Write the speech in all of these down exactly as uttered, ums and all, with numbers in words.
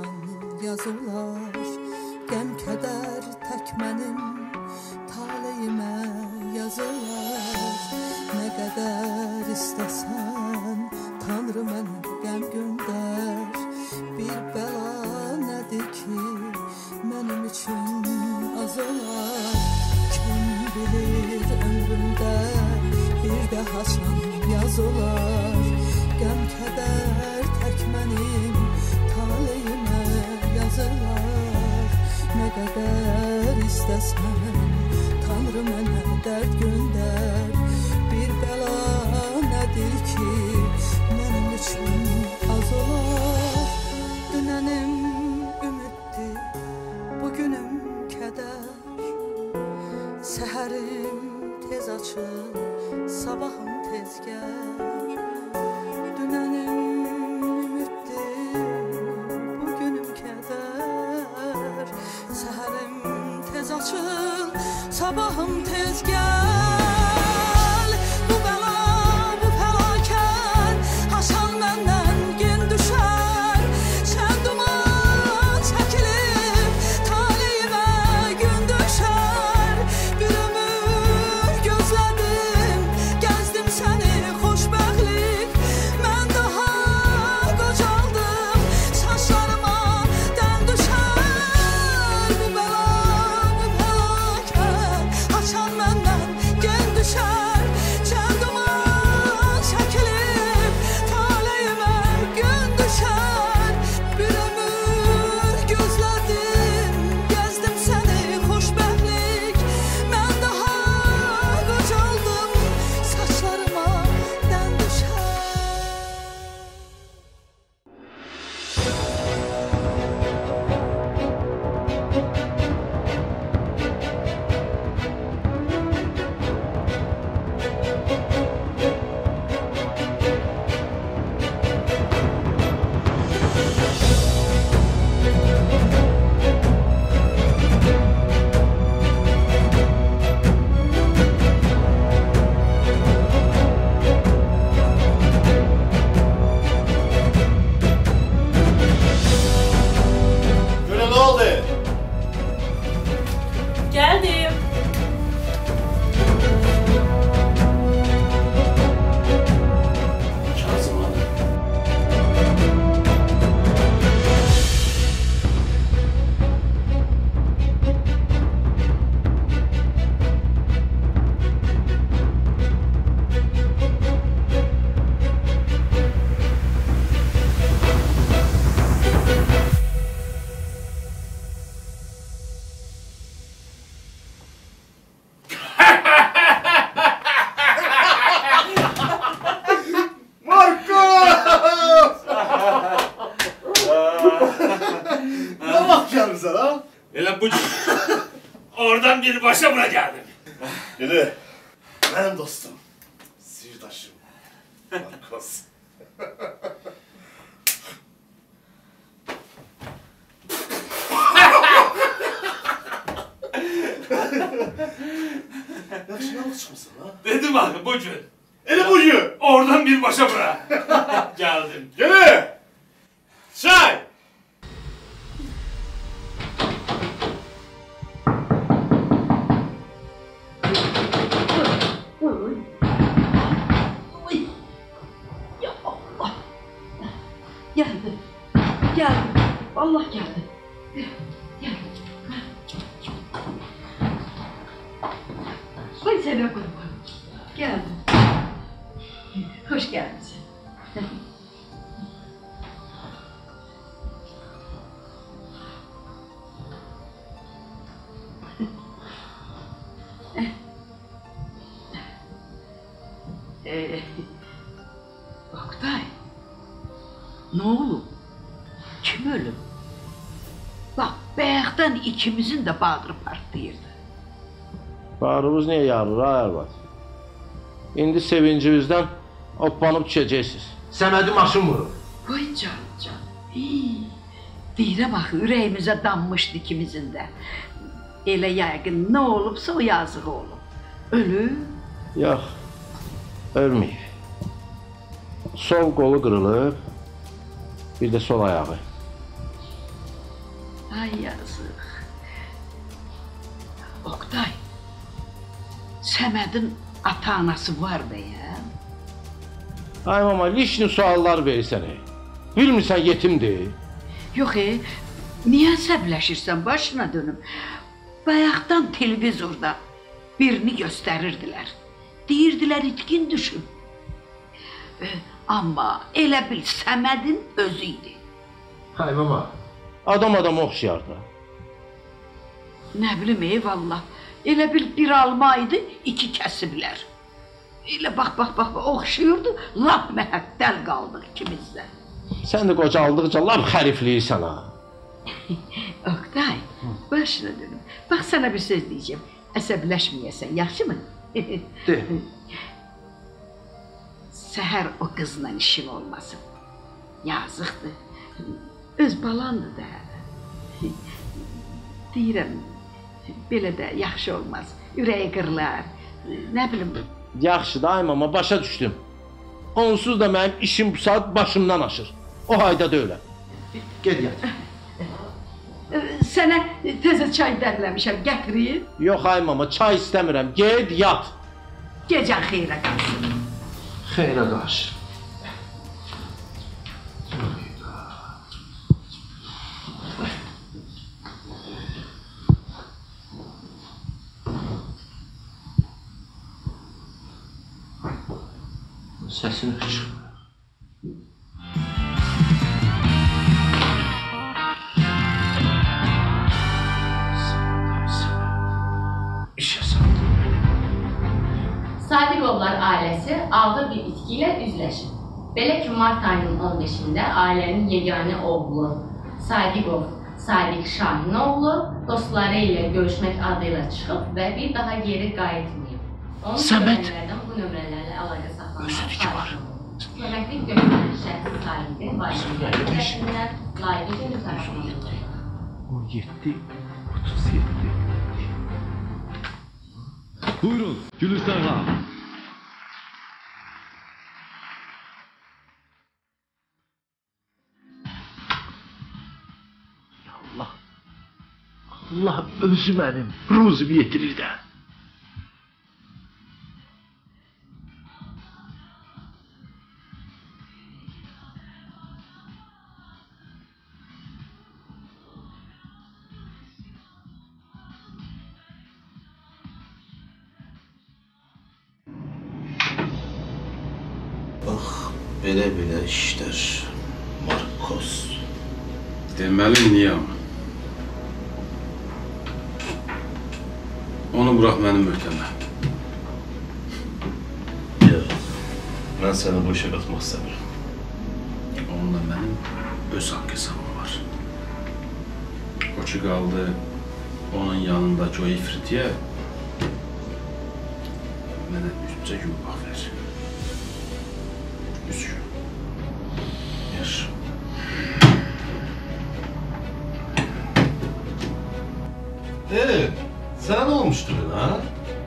haçan yazılar. Qəm kədər tək mənim taleyimə yazılar. Nə qədər istəsən Tanrı mənə qəm göndər. Bir bəla nədir ki mənim üçün az olar. Kim bilir ömrümdə bir də haçan yazılar. Qəm kədər tək mənim taleyimə yazılar. Nə qədər istəsən Tanrı mənə dərd göndər. Bir bəla nədir ki mənim üçün az olar. Dünənim ümiddir, bugünüm kədər. Səhərim tez açır, sabahım tez gəl. Dünənim ümiddir, bugünüm kədər. Səhərim tez açır, sabahım tez gəl. Bu bəla, bu fəlakət haçan məndən gen düşər. Şən duman çəkilib taleyimə gün düşər. Bir ömür gözlədim, gəzdim səni xoşbəxtlik. Mən daha qocaldım, saçlarıma dən düşər. Bu bəla, bu fəlakət haçan məndən gen düşər. Şən duman çəkilib taleyimə gün düşər. Bir ömür gözlədim, gəzdim səni xoşbəxtlik. Mən daha qocaldım, saçlarıma dən düşər. Böyle ne oldu? Geldim. Kazım Hanım. Marcos! Ne bakıyorsun sen ha? Hele bu oradan bir başa buna geldim. Yürü. Benim dostum. Sirdaşım. Marcos. Ya şimdi alışmışsın ha? Dedim abi bucu. Eli bucu. Oradan bir başa bırak. Geldim. Yürü. Çay. Ya Allah. Geldi. Geldi. Allah geldi. Geldi. Ay seni kurban. Geldim. Hoş geldin sen. Ee, Oktay, ne olur? Kim ölüm? Bak, bayaktan ikimizin de bağrı partlayırdı. Bağrımız niye yarır ha Erbat? İndi sevincimizden hoppanıp düşeceksiniz. Səmədi maşın vurur. Oy can can. Hii, deyirəm axı, ürəyimizə dammışdı ikimizin də. Elə yəqin nə olubsa o yazığı olub. Ölüb? Yox, ölməyib. Sol qolu qırılıb, bir də sol ayağı. Ay yazıq. Oktay, Səmədin ata-anası var bəyəm? Ay mama, lişni suallar verirsən. Bilmirsən yetimdir. Yox, e, niyə əsəbləşirsən başına dönüm? Bayaqdan televizorda birini göstərirdilər. Deyirdilər itkin düşüb. E, amma elə bil Səmədin özü idi. Ay mama, adam adama oxşayar da. Nə bilim, eyvallah. Elə bil bir alma idi, iki kəsiblər. Elə bax, bax, bax, oxşayırdı, lap məhəttəl qaldıq ikimiz də. Sən də qocaldıqca lap xərifliyirsən ha. Oktay, başına dönüm. Bax, sana bir söz deyəcəm. Əsəbləşməyəsən, yaxşı mı? De. Səhər o qızla işin olmasın. Yazıqdır. Öz balandır da. Deyirəm, belə də yaxşı olmaz. Ürəyi qırılar. Nə bilim. Yaxşı da ay mama, başa düşdüm. Onsuz da mənim işim bu saat başımdan aşır. O hayda deyiləm. Ged yat. Sənə təzə çay dəmləmişəm, gətirin. Yox ay mama, çay istəmirəm. Ged yat. Gecən xeyrə qalsın. Xeyrə qarşı. Səsini çıxır. İşə saldı. Sadiqovlar ailəsi ağır bir itki ilə üzləşir. Belə ki, mart ayının on beşində ailənin yeganə oğlu Sadiqov, Sadiq Şahinoğlu dostları ilə görüşmək adıyla çıxıb və bir daha geri qayıtmayıb. Onun Səməd bu nömrələrlə əlaqə saxlamaq özünü var. Köməklik göstərən şəxsi sahibi valideynlər tərəfindən layiqli mütəxəssisdir. on yeddi otuz yeddi. Buyurun, Gülüstan Ağa. Allah, Allah özü mənim ruzumu yetirir də. Bax, belə-belə işlər, Markos. Deməli niyam. Onu bırak mənim möhtəmə. Yox, mən səni bu işə qatmaq istəmirəm. Onunla mənim öz haqq hesabım var. O ki qaldı onun yanındakı o ifritiyə mənə üçcə gün bax ver. Üç gün. Yaxşı. Ee, sana ne olmuştu böyle ha?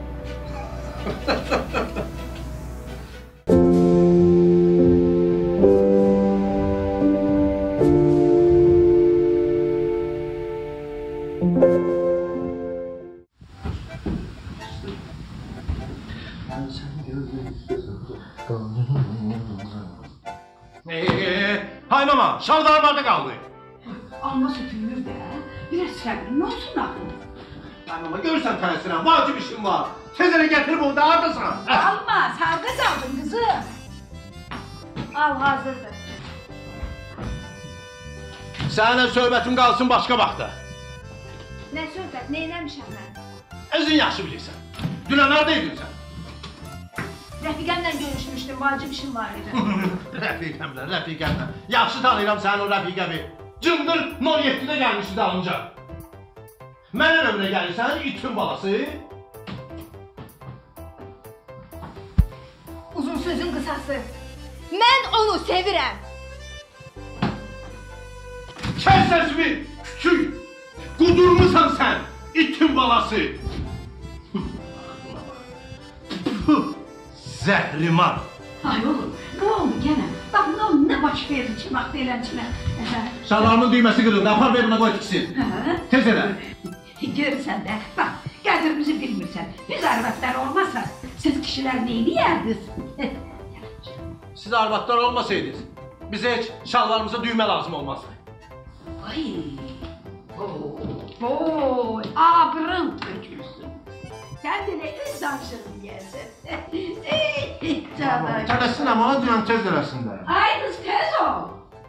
Eee, hay mama, şalvarım arada kaldı. Alma sütülür də. Biraz səbrin olsun axı. Hay mama, görürsən təsirəm, vacib işim var. Tez elə gətirib onu da haradasan. Almaz, harda qaldın qızım? Al, hazırdır. Səninlə söhbətim qalsın başqa vaxtda. Nə söhbət, neynəmişəm mən? Özün yaxşı bilirsən. Dünən haradaydın sən? Rəfiqəmlə görüşmüşdüm, vacib işim var idi. Rəfiqəmlə, rəfiqəmlə. Yaxşı tanıyıram sənin o rəfiqəmi. Cındır nol yeddidə gəlmişdi dalınca. Mənə ömrə gəlirsən, itin balası. Uzun sözün qısası. Mən onu sevirəm. Kəs səsimi, küçük. Qudurmusan sən, itin balası. Zəhriman. Ay oğlum, nə oldu gənə? Bax, nə, nə baş verir ki, vaxt eləncilər. Şalvarımın düyməsi qırıldı, apar ver buna qoy tiksin. Tez elə. Görürsən də, bax, qədrimizi bilmirsən. Biz arvadlar olmasa, siz kişilər neyləyərdiniz? Siz arvadlar olmasaydınız, bizə heç şalvarımıza düymə lazım olmazdı. Ay, oy, abrın tökülsün. Sən belə öz danışığını yiyəsən. Ey, canım. Tələsin ama dünən tez eləsin də. Ay, qız tez ol.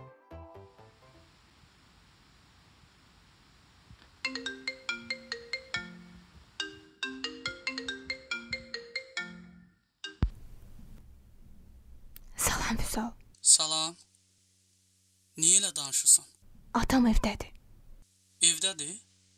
Salam Vüsal. Salam. Niyə elə danışırsan? Atam evdədir. Evdədir?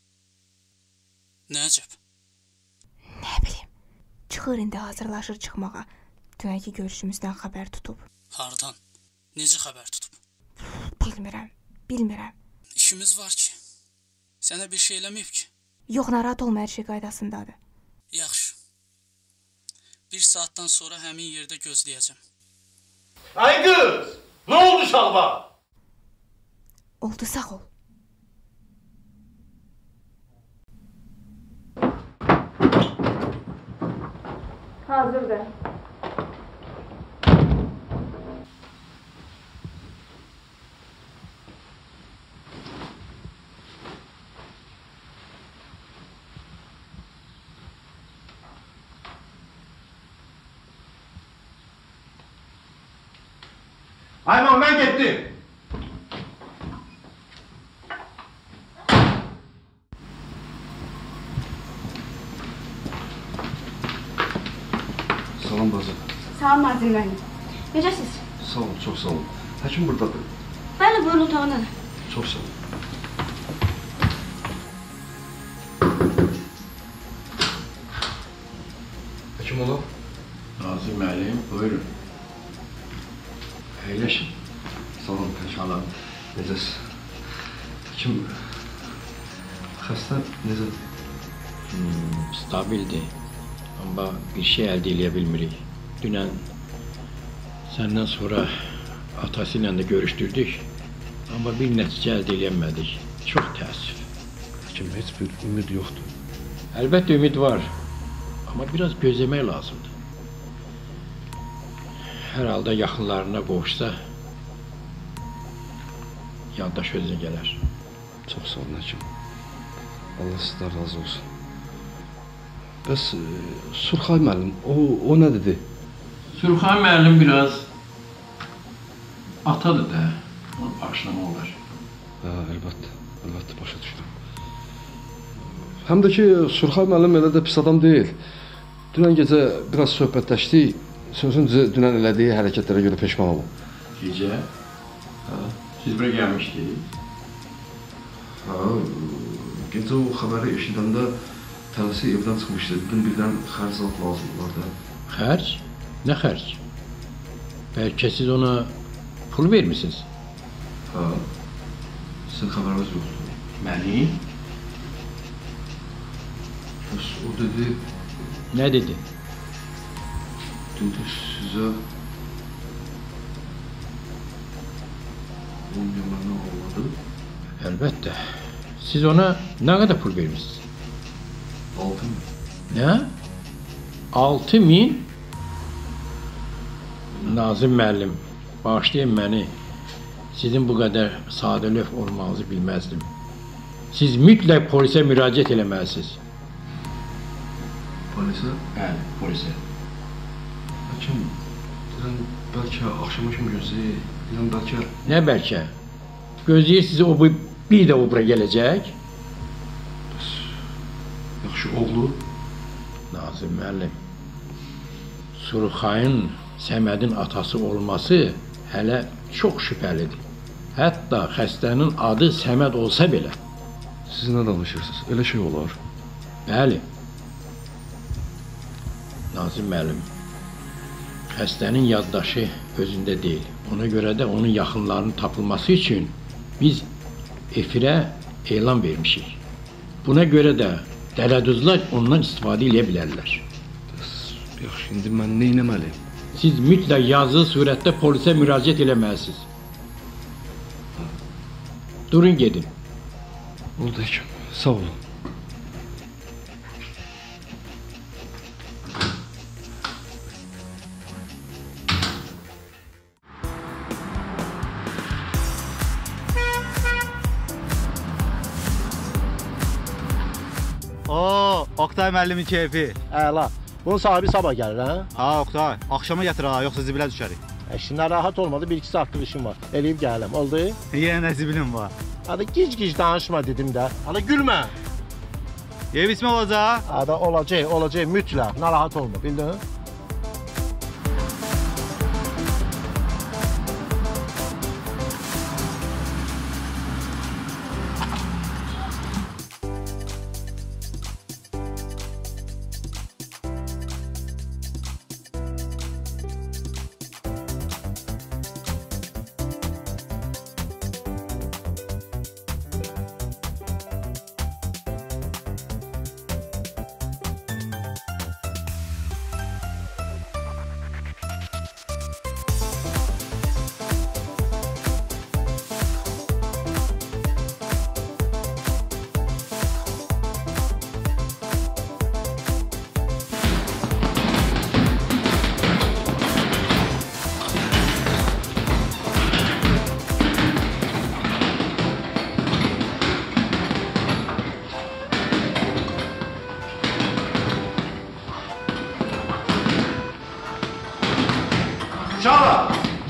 Nə əcəb? Nə bilim. Çıxır indi hazırlaşır çıxmağa. Dünənki görüşümüzdən xəbər tutub. Hardan? Necə xəbər tutub? Bilmirəm, bilmirəm. İşimiz var ki. Sənə bir şey eləməyib ki. Yox, narahat olma, hər şey qaydasındadır. Yaxşı. Bir saatdan sonra həmin yerdə gözləyəcəm. Ay qız! Nə oldu şalvar? Oldu, sağ ol. Hazırdır. Ayman, mən getdim. Salam bacı. Salam Nazim müəllim. Necəsiz? Sağ olun, çox sağ olun. Həkim buradadır. Bəli, buyurun otağına. Çox sağ olun. Həkim ola. Nazim müəllim, buyurun. Əyləşin. Salam, Salam. Necəsiz? Həkim, xəstə necədir? Hmm, stabildir. Amma bir şey əldə eləyə bilmirik. Dünən səndən sonra atası ilə də görüşdürdük. Amma bir nəticə əldə eləmədik. Çox təəssüf. Həkim, heç bir ümid yoxdur. Əlbəttə ümid var. Amma biraz gözləmək lazımdır. Hər halda yaxınlarına qovuşsa yaddaş özünə gələr. Çox sağ olun, həkim. Allah sizdən razı olsun. Bəs Surxay müəllim, o, o nə dedi? Surxay müəllim biraz atadır da, onu bağışlamaq olar. Hə, əlbəttə, əlbəttə, başa düşürəm. Həm də ki, Surxay müəllim elə də pis adam deyil. Dünən gecə biraz söhbətləşdik, sözün dünən elədiyi hərəkətlərə görə peşman olum. Gecə? Hə, siz bura gəlmişdiniz? Hə, gecə o xəbəri eşidəndə tələsi evdən çıxmışdı, dedim birdən xərc alıb lazım olar da. Xərc? Nə xərc? Bəlkə siz ona pul vermişsiniz? Hə, sizin xəbəriniz yoxdur. Məni? Bəs o dedi... Nə dedi? Dedi sizə... on min mənə ağladı. Əlbəttə. Siz ona nə qədər pul vermişsiniz? altı min. Nə? altı min? Nazim müəllim, bağışlayın məni. Sizin bu qədər sadəlöv olmağınızı bilməzdim. Siz mütləq polisə müraciət eləməlisiniz. Polisə? Bəli, polisə. Həkim, deyirəm, bəlkə axşama kimi gözləyək, deyirəm, bəlkə... Nə bəlkə? Gözləyir sizi o bir də o bura gələcək? Yaxşı, oğlu? Nazim müəllim, Surxayın Səmədin atası olması hələ çox şübhəlidir. Hətta xəstənin adı Səməd olsa belə. Siz nə danışırsınız? Elə şey olar? Bəli. Nazim müəllim, xəstənin yaddaşı özündə deyil. Ona görə də onun yaxınlarının tapılması üçün biz efirə elan vermişik. Buna görə də dələduzlar ondan istifadə edə bilərlər. Yaxşı, indi mən nə etməliyim? siz mütləq yazılı surətdə polisə müraciət eləməlisiniz. Durun gedin. Oldu həkim, sağ olun. Oo, Oktay müəllimin keyfi. Əla. Bunun sahibi sabah gəlir, hə? Ha, Oktay, axşama gətir ha, yoxsa zibilə düşərik. İşindən rahat olmadı, bir iki saatlıq işim var. Eləyib gələm, oldu? Yenə nə zibilim var. Hadi gic-gic danışma dedim də. Hadi gülmə. Yev içmə olacaq? Hadi olacaq, olacaq, mütləq. Narahat olma, bildin? Uşaqlar!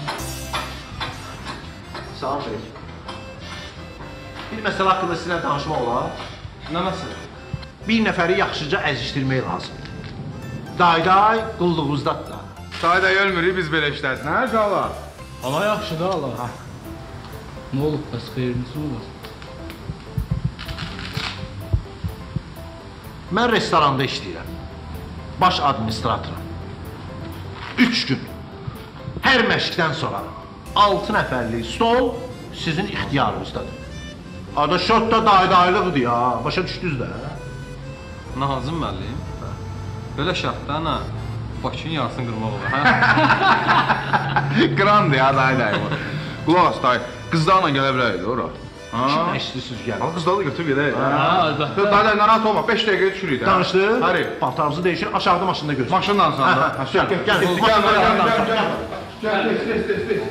Salam Şerif. Bir məsələ haqqında sizinlə danışmaq olar. Nə məsələ? Bir nəfəri yaxşıca əzişdirmək lazımdır. Day-day qulluğuzdadır da. Day-day ölmürük, biz belə işlədik, nə uşaqlar? Ana yaxşıdır, Allah. Nə olub, bəs xeyriniz olur? Mən restoranda işləyirəm. Baş administratoram. Üç gün. Hər məşqdən sonra altı nəfərlik stol sizin ixtiyarınızdadır. Ada şot da day-daylıqdır ya, başa düşdünüz də. Nazım müəllim, belə şərtdə ana, Bakının yarısını qırmaq olur, hə? Qırandır ya, day-day bu. Qulaq as, day, qızlarla gələ bilərəydi ora. Kimə işləyirsiniz gəlin? Qızları da götürüb gedək. Hə, əlbəttə. Day-day, narahat olma, beş dəqiqəyə düşürük də. Danışdı? Həri. Paltarımızı dəyişir, aşağıda maşında gözləyir. Maşınla sonra. Gəl, gəl, gəl. Gəl, gəl, gəl. Gəl, tez, tez, tez.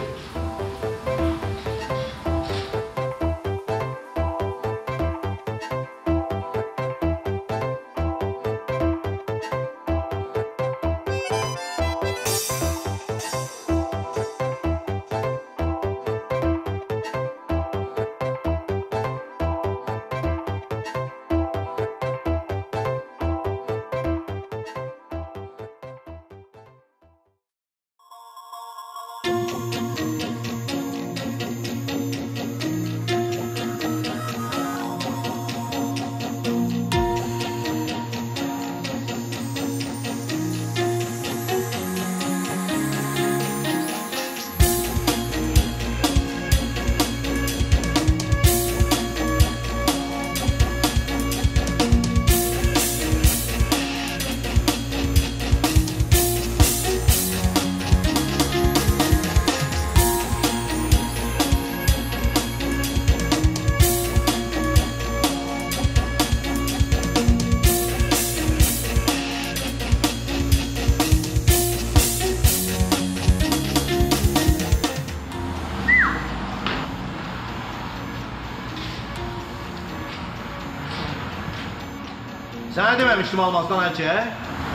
Sənə deməmişdim almazdan əlçək?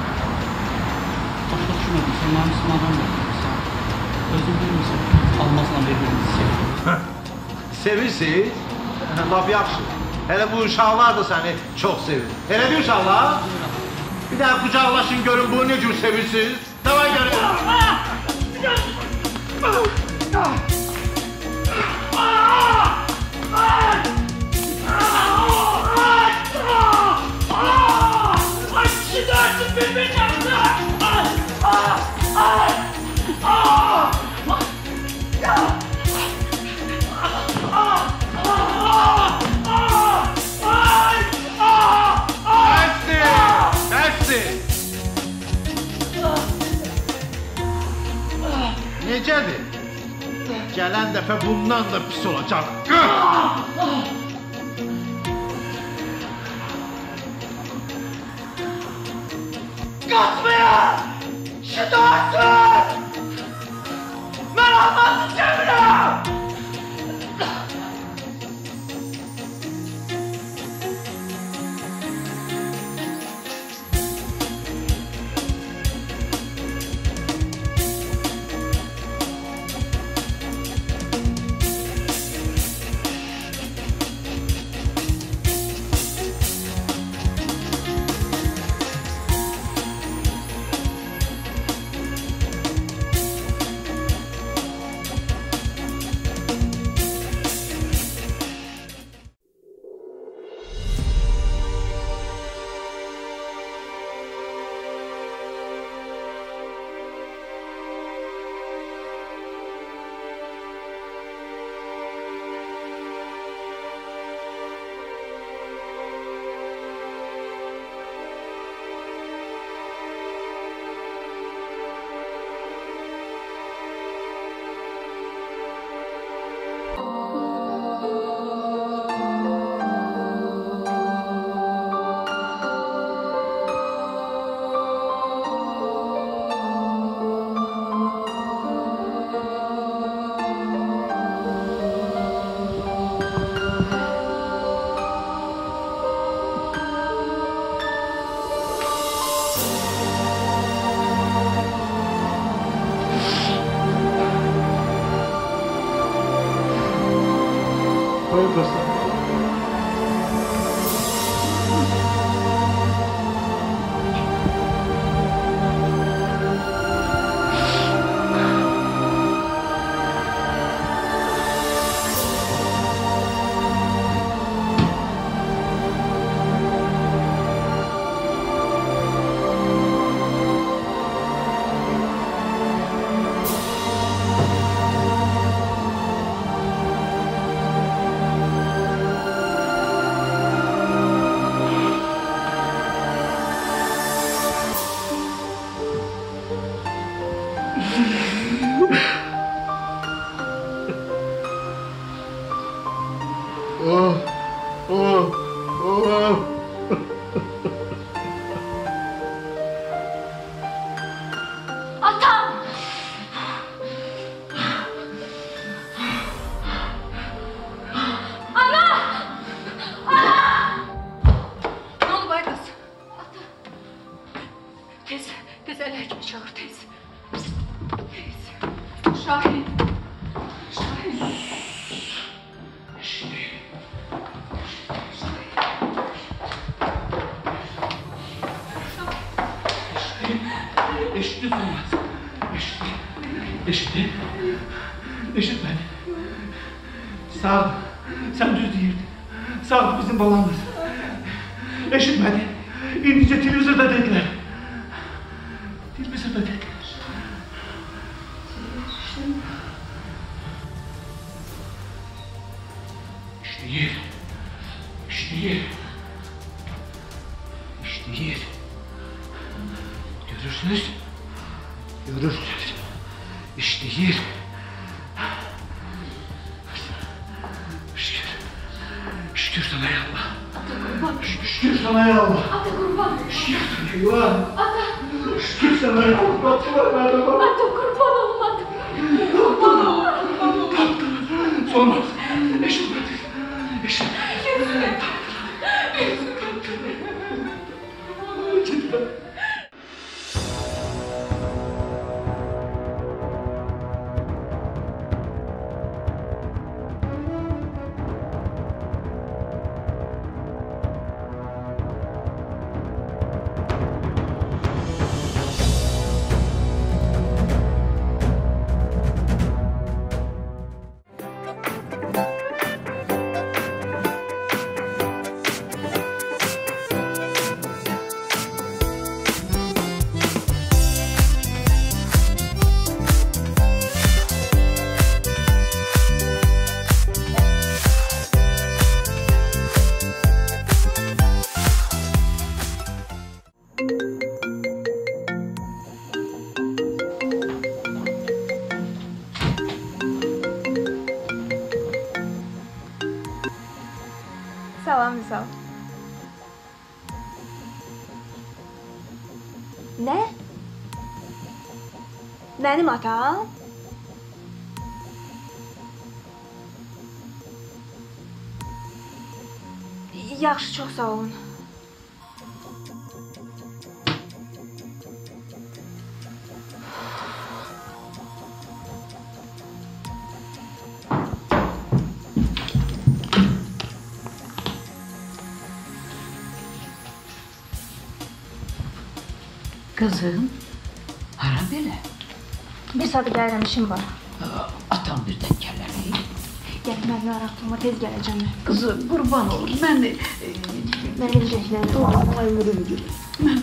Başqa düşünmədim, sən mənim üstümə adam yoxdursan. Özün bilmirsən, almazla bir-birimizi sevirik. Sevirsiniz? Laf yaxşı. Hələ bu uşaqlar da səni çox sevir. Elə bir uşaqlar? Bir daha qucaqlaşın görün bunu ne cür sevirsiniz? Davay görün. dəfə bundan da pis olacaq. Qaçmayın! Şidarsın! Mən Ahmazı çevirəm! atam? Nə? Mənim atam? Yaxşı, çox sağ olun. Kızım, hara belə? Bir saat gəlirəm, işim var. Atam birdən gələr. Gəl, məni araqdırma, tez gələcəm mən. Kızım, qurban olur, mən... Mən gedəcəklər. Allah ömrümü görür. Mən...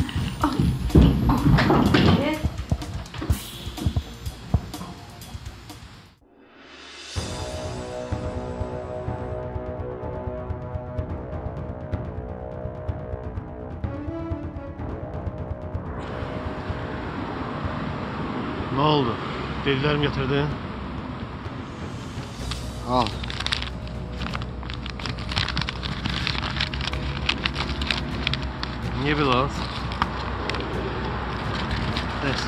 Ne oldu? Deliler mi getirdin? Al. Niye biraz? Neyse.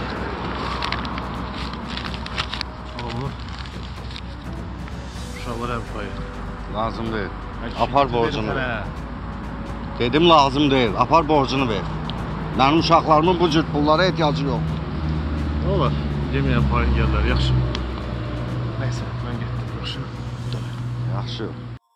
Al bunu. Uşaqlar hem payı. Lazım değil. Apar borcunu ver. Dedim lazım değil. Apar borcunu ver. Benim uşaqlarımın bu cür pullara ihtiyacı yok. Ne olur? Yemeyen payın gelirler, yaxşı. Neyse, ben gittim, yaxşı. Yaxşı.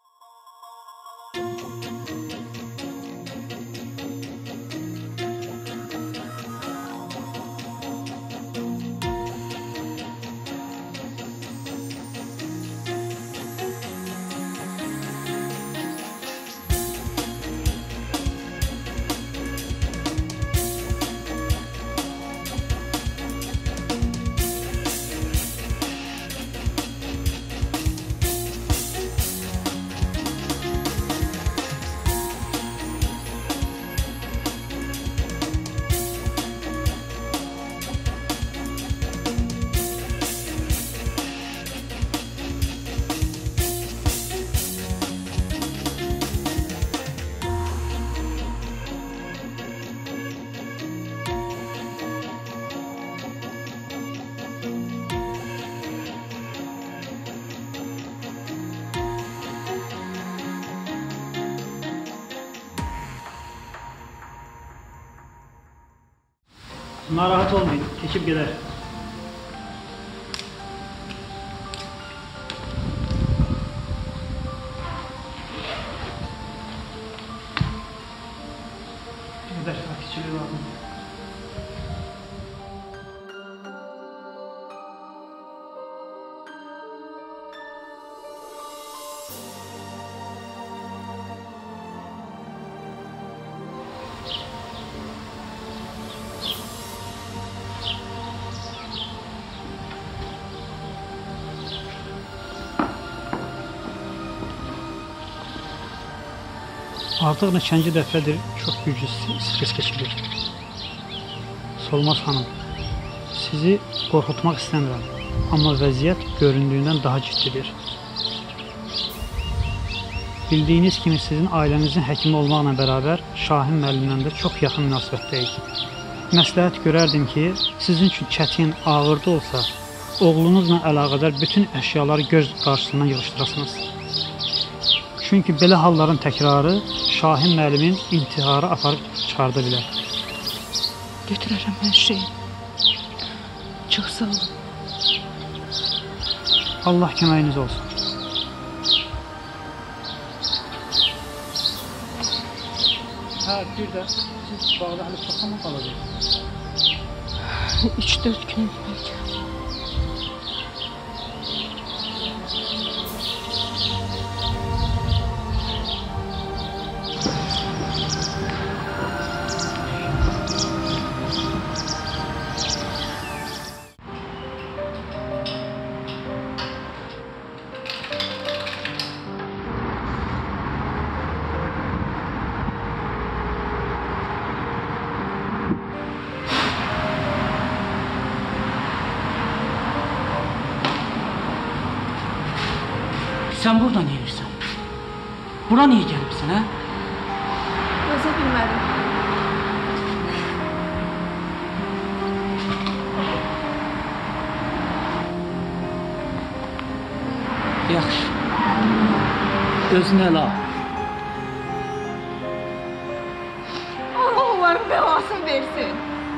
Narahat olmayın, keçib gedər. Gedər, fakirçiliği lazım. Artıq neçənci dəfədir çox güclü stres keçirir. Solmaz xanım, sizi qorxutmaq istəmirəm, amma vəziyyət göründüyündən daha ciddidir. Bildiyiniz kimi sizin ailənizin həkimi olmaqla bərabər Şahin müəllimlə də çox yaxın münasibətdəyik. Məsləhət görərdim ki, sizin üçün çətin, ağır da olsa, oğlunuzla əlaqədar bütün əşyaları göz qarşısından yığışdırasınız. Çünki belə halların təkrarı Şahin müəllimin intiharı aparıb çıxarda bilər. Götürərəm hər şeyi. Çox sağ olun. Allah köməyiniz olsun. Hə, bir də siz bağda hələ çoxdan mı qalacaqsınız? üç dörd gün bəlkə. Sən burada nə edirsən? Bura niyə gəlibsən, hə? Yaxşı. Özünə ələ al. Allah onların belasını versin.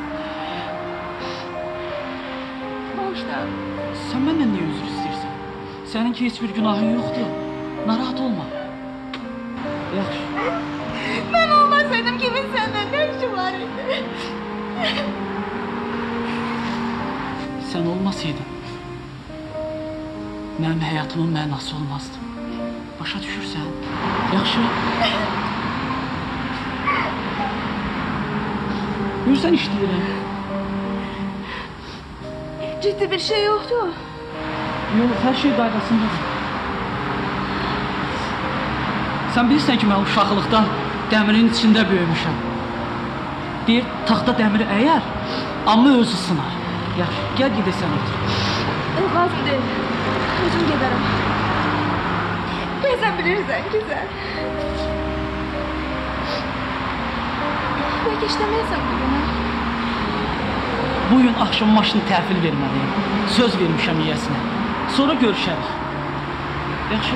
Bağışla. Sən məndən niyə üzr istəyirsən? Sənin ki, heç bir günahın yoxdur. Narahat olma. Yaxşı. Mən olmasaydım kimin səndən nə işi var idi? Sən olmasaydın, mənim həyatımın mənası olmazdı. Başa düşürsən? Yaxşı. Görsən işləyirəm. Ciddi bir şey yoxdur. Yox, hər şey qaydasındadır. Sən bilirsən ki, mən uşaqlıqdan dəmirin içində böyümüşəm. Deyir, taxta dəmiri əyər, amma özü sınar. Yaxşı, gəl gedək sən otur. Lazım deyil. Özüm gedərəm. Sən bilirsən, güzel. Bəlkə işləməyəsən bugün, ha? Bugün axşam maşını təhvil verməliyim. Söz vermişəm yiyəsinə. Sonra görüşərik. Yaxşı.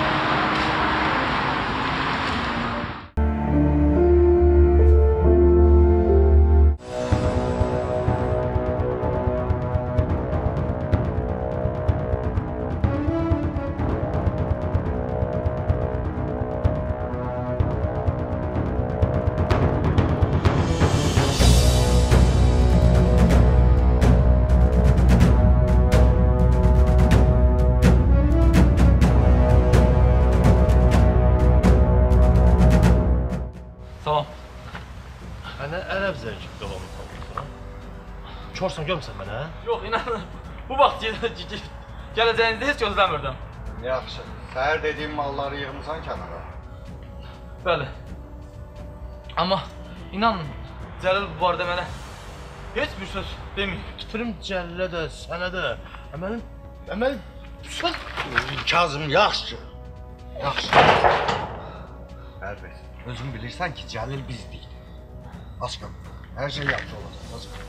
Korsan görmüsən mənə? Yox, inanın. Bu vaxt gələcəyinizi heç gözləmirdim. Yaxşı. Səhər dediyim malları yığmısan kənara. Bəli. Amma inanın, Cəlil bu barədə mənə heç bir söz deməyib. Tüpürüm Cəlilə də, sənə də. Əməlim, əməlim. Kazım, yaxşı. Yaxşı. Əlbəz, özün bilirsən ki, Cəlil biz deyil. Aç qal. Hər şey yaxşı olacaq. Aç qal.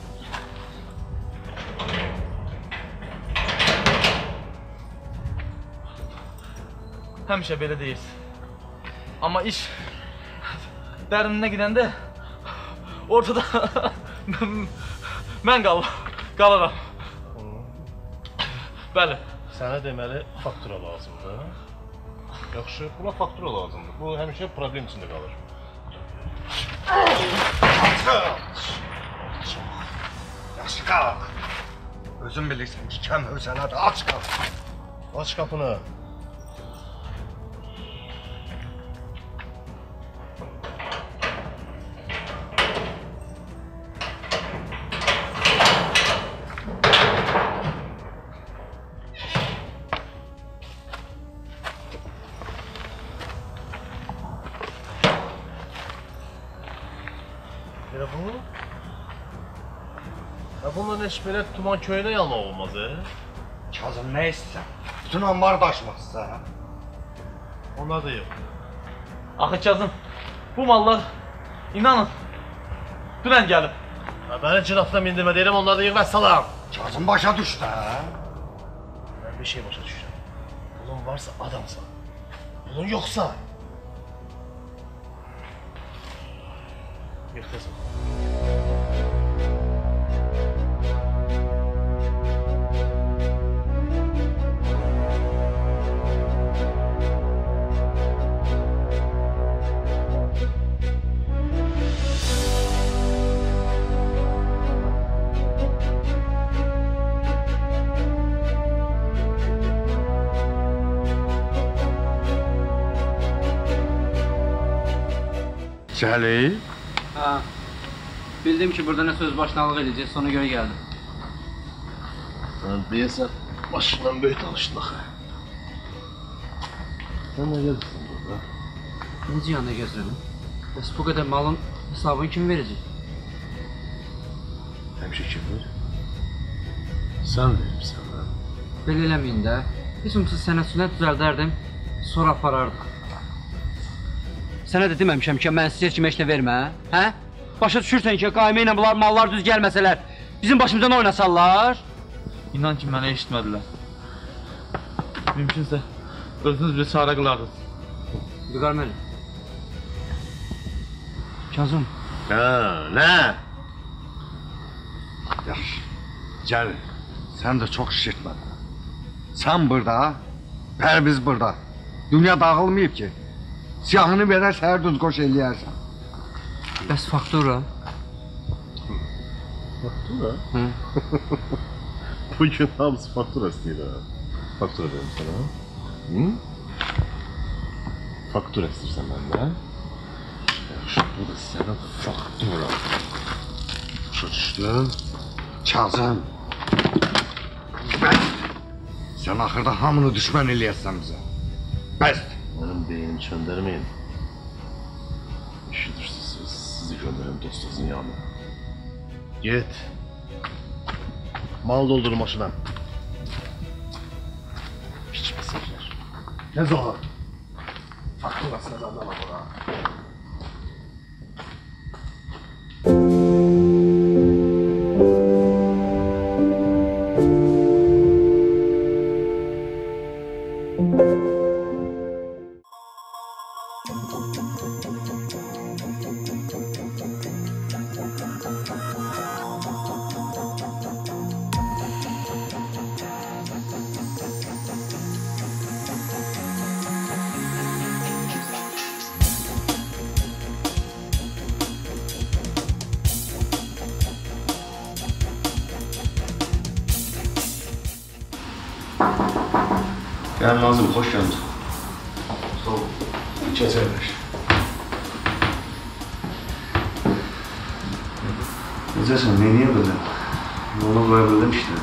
Həmişə belə deyirsən. Amma iş dərinə gedəndə ortada mən qalaram. Bəli. Sənə deməli faktura lazımdır. Yaxşı, buna faktura lazımdır. Bu həmişə problem içində qalır. Yaxşı qalaq. Özün bilirsən ki, kəm hövsələdir. Aç qal. Aç qapını. Bunların heç belə tuman köyünə yanmaq olmaz, e? Kazım, nə istəyirsən? Bütün ambar daşmazsa, hə? Onlar da yox. Axı Kazım, bu mallar, inanın, dünən gəlib. Məni cinatına mindirmə deyirəm, onlar da yığ və salam. Kazım başa düşdü, hə? Mən bir şey başa düşürəm. Pulun varsa adamsan. Pulun yoxsa. Yığ tezim. Cəlil? Hə. Bildim ki, burada nə söz başlanılıq edəcək, sonra görə gəldim. Sən deyəsən, başından böyük danışdıq. Sən nə gəlirsən burada? Necə yanına gəzirəm? Bəs bu qədər malın hesabını kim verəcək? Həmişə kim verir? Sən verirsən, hə? Belə eləməyin də. Heç olmasa sənəd sünət düzəldərdim, sonra aparardım. Sənə də deməmişəm ki, mən sizə kimi heç nə vermə, hə? Başa düşürsən ki, qaymə ilə bunlar mallar düz gəlməsələr, bizim başımızdan oynasarlar. İnan ki, mənə eşitmədilər. Mümkünsə, özünüz bir çarə qılardınız. Vüqar müəllim. Kazım. Hə, nə? Yaxşı, gəl. Sən də çox şişirtmədin. Sən burada, Pərviz burada. Dünya dağılmayıb ki. Siyahını verər, səhər düz qoş eləyərsən. Bəs faktura? Faktura? Hı. Bugün hamısı faktura istəyir. Faktura verim sana. Hı? Faktura istəyirsən məndən. Yaxşı, bu da sənə faktura. Başa düşdün? Kazım. Bəs! Sən axırda hamını düşmən eləyəsən bizə. Bəs! Mənim beynimi çöndərməyin. İşidirsiniz, sizi göndərəm dostunuzun yanına. Get. Mal doldur maşına. Piç mesajlar. Ne zor. Fakturasına da adama bura. Gel Nazım, hoş geldin. Sağ ol. Keçərmiş. Necəsən, neyniyə bildin? Yoluna qoya bildim işte.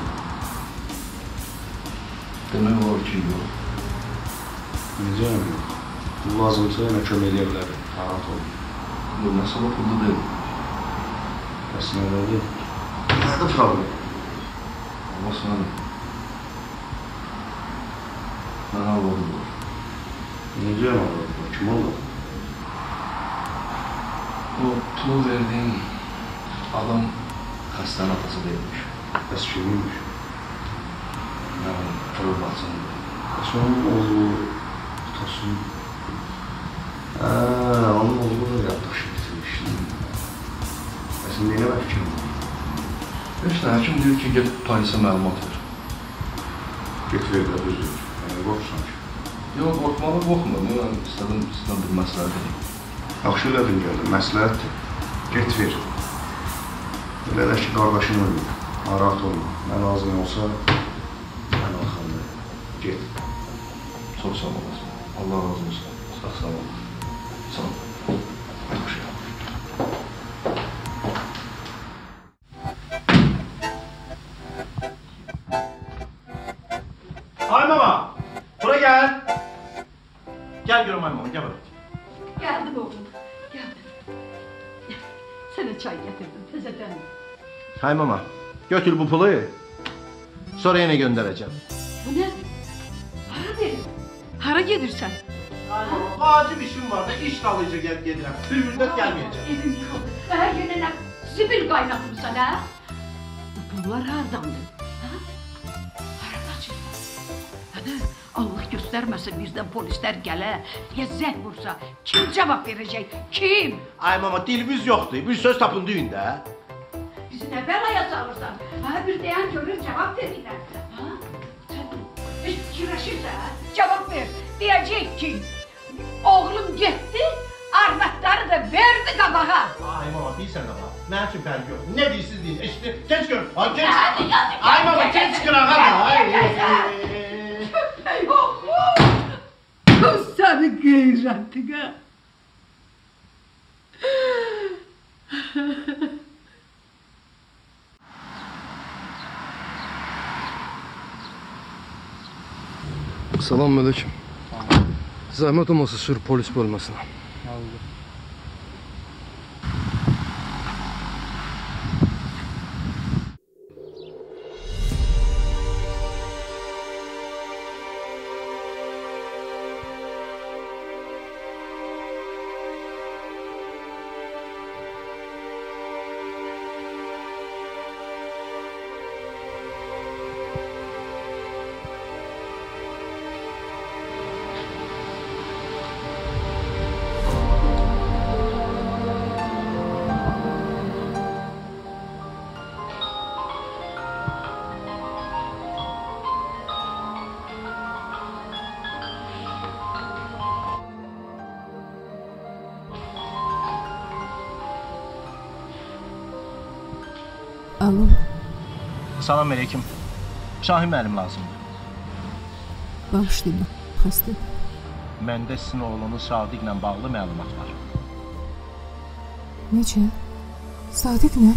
Demək var ki, yox. Necə yox? Bu lazımsa yenə kömək eləyə bilərim. Rahat ol. Bu məsələ pulda deyil. Bəs nədir? Nədir problem? Allah sana. Mən Allah'ım var. Necə Allah'ım var? Kim oldu? O pulu verdiğin adam xəstənin atası değilmiş. Bəs kimmiş? Yəni, pulu baxsın. Bəs onun oğlu, atası... Haa, onun oğlu da yaddaşı bitirmişdi. Bəs indi nə var kim? İşte həkim deyir ki, get polisə məlumat ver. Get ver də düzdür. Yəni qorxsan ki. Yox, qorxmalı qorxmur. Mən istədim, istədim bir məsləhət edeyim. Yaxşı elədin gəldin, məsləhətdir. Get ver. Elə də ki, qardaşın ölür. Narahat olma. Nə lazım olsa, mən arxandayım. Get. Çox sağ olasın. Allah razı olsun. Sağ sağ ol. Sağ ol. Yaxşı. Ay mama, buraya gel. Gel görüm ay mama, gel buraya. Geldim oğlum, geldim. Sana çay getirdim, tezeden. Hay mama, götür bu pulu. Sonra yine göndereceğim. Bu ne? Hara verin. Hara gelirsen? Ay mama, acil işim var da iş kalıcı gel gelirəm. Bir müddet gelmeyeceğim. Evim yıkıldı. Her yerine zibil kaynatmışsın ha? Bunlar hardandır? Ha? Harada çıktı. Hadi Allah göstermesin bizden polisler gele. Ya zəng vursa kim cevap verecek? Kim? Ay mama, dilimiz yoktu. Bir söz tapın düğünde. Bizi ne belaya salırsan? Ha bir deyan görür cevap verirler. Ha? Sen hiç fikirleşirse cevap ver. Diyecek ki oğlum gitti, arvatları da verdi kabağa. Ay mama, bilsen de bak. Ne için belge yok? Ne değilsiz değil. İşte geç gör. Ay geç. Hadi, hadi, Ay mama, hadi, geç gör ağa. Ay. Kız seni geyretine. Salam aleyküm. Zəhmət olmasa sür polis bölməsinə. Aldı. Alo. Salam əleykum. Şahin müəllim lazımdır. Bağışlayın, xəstədir. Məndə sizin oğlunuz Sadiqlə bağlı məlumat var. Necə? Sadiq nə?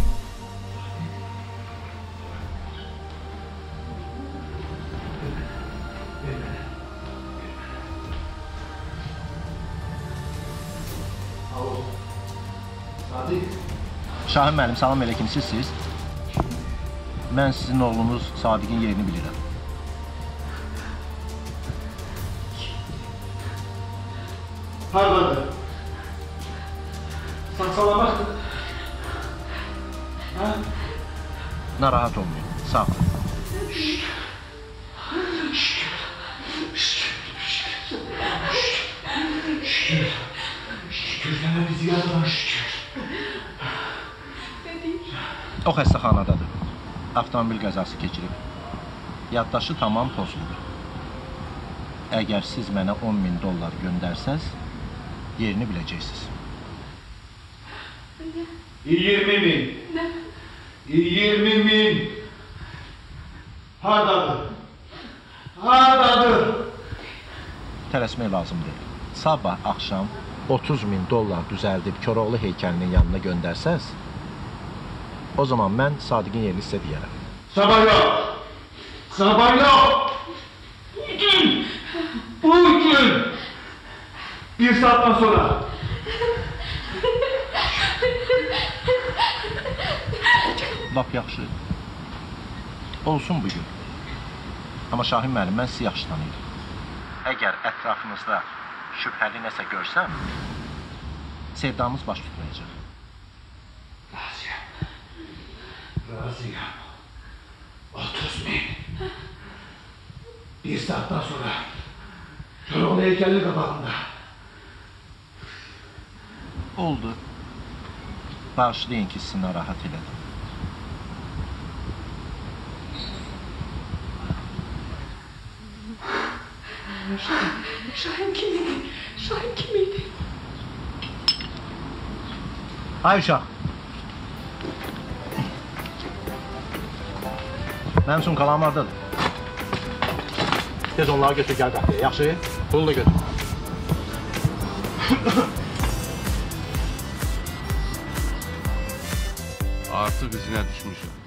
Şahin müəllim, salam əleykum, sizsiz? Mən sizin oğlunuz Sadiqin yerini bilirəm. Hardadır? Sağ salamatdır. Hə? Narahat olmayın, sağ olun. Şükür. Şükür sənə bizi yaradan şükür. O xəstəxanadadır. Avtomobil qəzası keçirib. Yaddaşı tamam pozuldu. Əgər siz mənə on min dollar göndərsəz, yerini biləcəksiniz. iyirmi min. Nə? iyirmi min. Hardadır? Hardadır? Tələsmək lazım deyil. Sabah axşam otuz min dollar düzəldib Koroğlu heykəlinin yanına göndərsəz, o zaman mən Sadiqin yerini sizə deyərəm. Sabah yox. Sabah yox. Bugün. Bugün. Bir saatten sonra. Lap yaxşı. Olsun bugün. Amma Şahin müəllim, mən sizi yaxşı tanıyırım. Əgər ətrafınızda şübhəli nəsə görsəm, sevdamız baş tutmayacaq. Razıyam. Razıyam. otuz min. Bir saatten sonra Koroğlu heykelli qabağında. Oldu. Bağışlayın ki, sizi narahat elədim. Şahin, Şahin kim idi? Şahin kim idi? Ay uşaq. Mənim sumkalarım hardadır? Tez onları götür, gəl qəhvəyə, yaxşı? Pulunu da götür. Artıq izinə düşmüşəm.